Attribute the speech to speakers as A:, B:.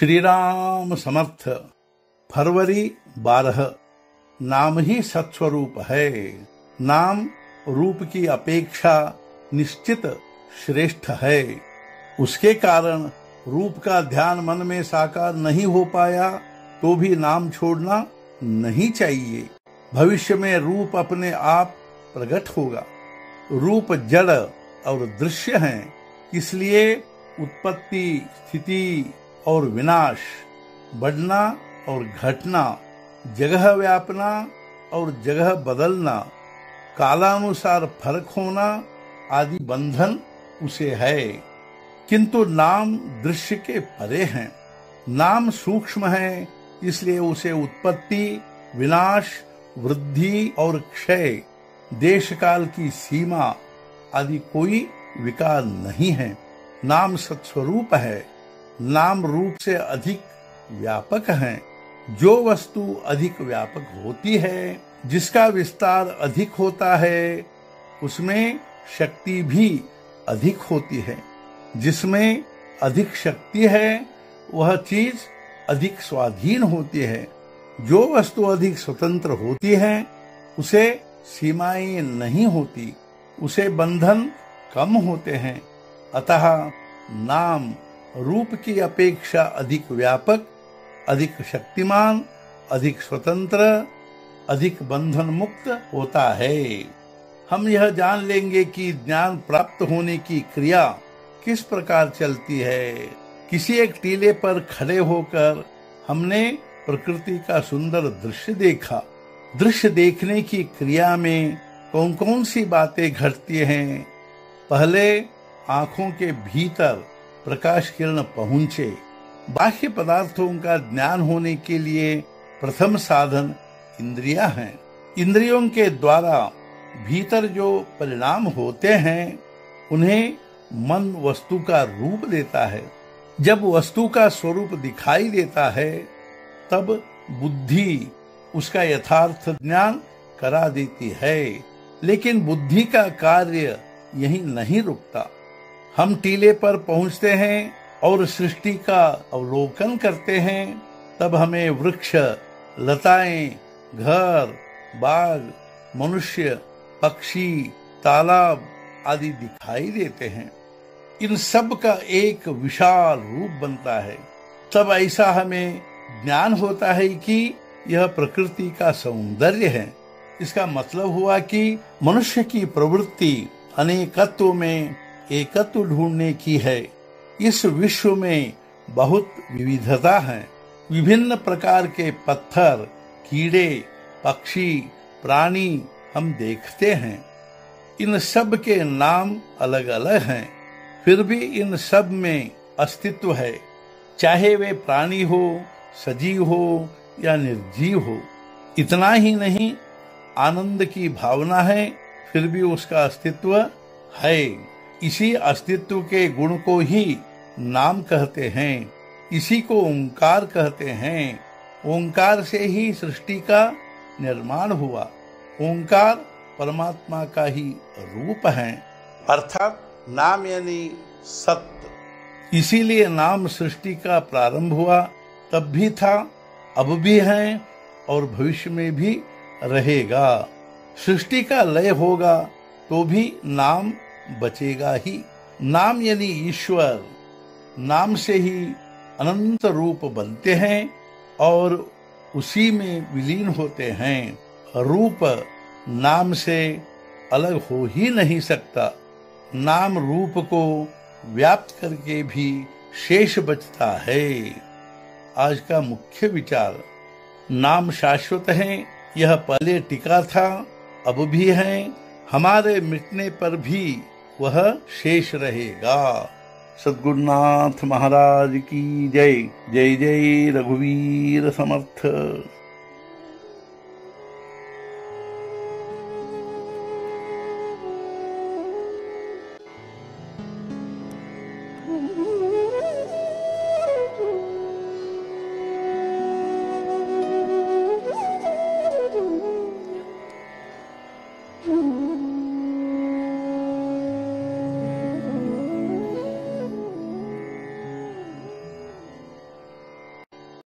A: श्री राम समर्थ। फरवरी 12। नाम ही सत्स्वरूप है। नाम रूप की अपेक्षा निश्चित श्रेष्ठ है। उसके कारण रूप का ध्यान मन में साकार नहीं हो पाया तो भी नाम छोड़ना नहीं चाहिए। भविष्य में रूप अपने आप प्रकट होगा। रूप जड़ और दृश्य हैं, इसलिए उत्पत्ति, स्थिति और विनाश, बढ़ना और घटना, जगह व्यापना और जगह बदलना, कालानुसार फर्क होना आदि बंधन उसे है। किंतु नाम दृश्य के परे हैं। नाम सूक्ष्म है, इसलिए उसे उत्पत्ति, विनाश, वृद्धि और क्षय, देश काल की सीमा आदि कोई विकार नहीं है। नाम सत्स्वरूप है। नाम रूप से अधिक व्यापक है। जो वस्तु अधिक व्यापक होती है, जिसका विस्तार अधिक होता है, उसमें शक्ति भी अधिक होती है। जिसमें अधिक शक्ति है, वह चीज अधिक स्वाधीन होती है। जो वस्तु अधिक स्वतंत्र होती है, उसे सीमाएं नहीं होती, उसे बंधन कम होते हैं। अतः नाम रूप की अपेक्षा अधिक व्यापक, अधिक शक्तिमान, अधिक स्वतंत्र, अधिक बंधन मुक्त होता है। हम यह जान लेंगे कि ज्ञान प्राप्त होने की क्रिया किस प्रकार चलती है। किसी एक टीले पर खड़े होकर हमने प्रकृति का सुंदर दृश्य देखा। दृश्य देखने की क्रिया में कौन कौन सी बातें घटती हैं? पहले आंखों के भीतर प्रकाश किरण पहुंचे। बाह्य पदार्थों का ज्ञान होने के लिए प्रथम साधन इंद्रियां हैं। इंद्रियों के द्वारा भीतर जो परिणाम होते हैं, उन्हें मन वस्तु का रूप देता है। जब वस्तु का स्वरूप दिखाई देता है, तब बुद्धि उसका यथार्थ ज्ञान करा देती है। लेकिन बुद्धि का कार्य यहीं नहीं रुकता। हम टीले पर पहुंचते हैं और सृष्टि का अवलोकन करते हैं, तब हमें वृक्ष, लताएं, घर, बाग, मनुष्य, पक्षी, तालाब आदि दिखाई देते हैं। इन सब का एक विशाल रूप बनता है। तब ऐसा हमें ज्ञान होता है कि यह प्रकृति का सौंदर्य है। इसका मतलब हुआ कि मनुष्य की प्रवृत्ति अनेकत्व में एकत्व ढूंढने की है। इस विश्व में बहुत विविधता है। विभिन्न प्रकार के पत्थर, कीड़े, पक्षी, प्राणी हम देखते हैं। इन सब के नाम अलग अलग हैं, फिर भी इन सब में अस्तित्व है। चाहे वे प्राणी हो, सजीव हो या निर्जीव हो। इतना ही नहीं, आनंद की भावना है, फिर भी उसका अस्तित्व है। इसी अस्तित्व के गुण को ही नाम कहते हैं। इसी को ओंकार कहते हैं। ओंकार से ही सृष्टि का निर्माण हुआ। ओंकार परमात्मा का ही रूप है, अर्थात नाम यानी सत्य। इसीलिए नाम सृष्टि का प्रारंभ हुआ, तब भी था, अब भी है और भविष्य में भी रहेगा। सृष्टि का लय होगा तो भी नाम बचेगा ही। नाम यानी ईश्वर। नाम से ही अनंत रूप बनते हैं और उसी में विलीन होते हैं। रूप नाम से अलग हो ही नहीं सकता। नाम रूप को व्याप्त करके भी शेष बचता है। आज का मुख्य विचार, नाम शाश्वत है, यह पहले टिका था, अब भी है, हमारे मिटने पर भी वह शेष रहेगा। सद्गुरुनाथ महाराज की जय। जय जय रघुवीर समर्थ।